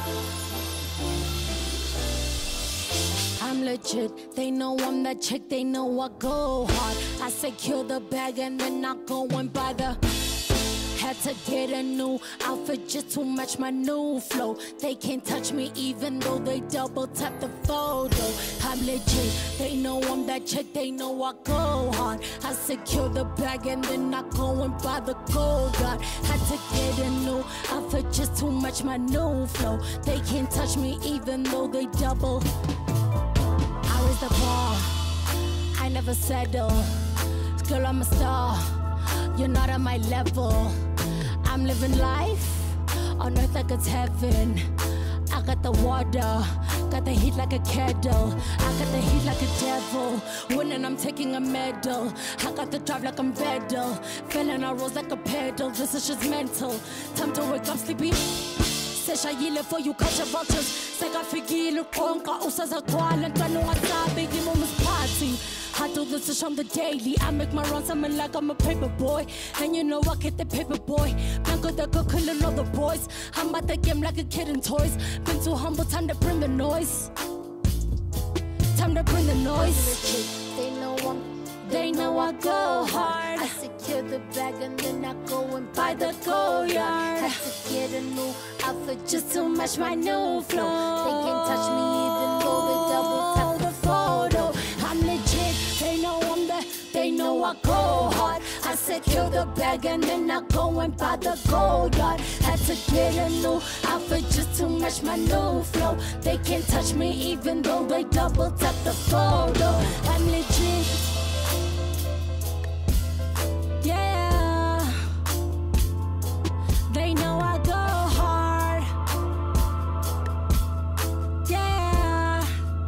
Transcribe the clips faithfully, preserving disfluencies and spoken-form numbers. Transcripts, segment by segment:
I'm legit, they know I'm that chick, they know I go hard. I secure the bag and then I go and buy the. Had to get a new outfit just to match my new flow. They can't touch me even though they double tap the photo. I'm legit, they know I'm that chick, they know I go hard. I secure the bag and then I go and buy the gold guard. Had to get a new outfit just to match my new flow. They can't touch me even though they double. I raise the bar, I never settle. Girl, I'm a star, you're not on my level. I'm living life on earth like it's heaven. I got the water, got the heat like a kettle. I got the heat like a devil. Winning, I'm taking a medal. I got the drive like I'm Vettel. Feeling I rose like a pedal. This is just mental. Time to wake up, sleepy. Seshayile for you catch a vultures. Sekafikile konka usazagwala ntwana ungasabi ngimo party. I do this shit on the daily. I make my runs, I'm like I'm a paper boy. And you know I get the paper boy. Blanco the girl killing all the boys. I'm at the game like a kid in toys. Been too humble, time to bring the noise. Time to bring the noise. They know I'm, they know I go hard. I secure the bag and then I go and buy the gold yard. Had to get a new outfit just to match my new flow. They can't touch me even though they double tap the photo. I'm legit, they know I'm the, they know I go hard. I secure the bag and then I go and buy the gold yard. Had to get a new outfit just to match my new flow. They can't touch me even though they double tap the photo. I'm legit. Yeah, they know I go hard. Yeah,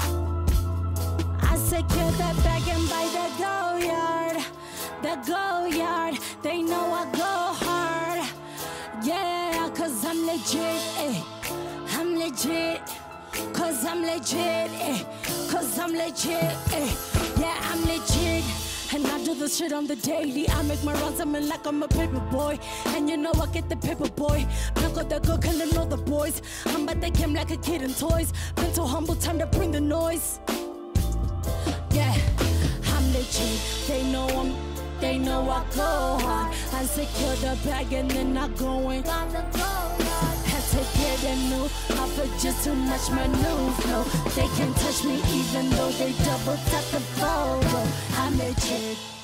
I secure the bag and buy the go yard. The go yard, they know I go hard. Yeah, cause I'm legit, eh. I'm legit, cause I'm legit, eh. Cause I'm legit, eh. Yeah, I'm legit. And I do this shit on the daily. I make my runs, I'm in like I'm a paper boy. And you know I get the paper boy. Blanco the girl killing all the boys. I'm at the game like a kid in toys. Been too humble, time to bring the noise. Yeah, I'm legit. They know I'm, they know I go hard. I secure the bag and then I go and find the gold. Had to get a new outfit just to match my new flow. They can't touch me even though they double tap the photo. I'm legit.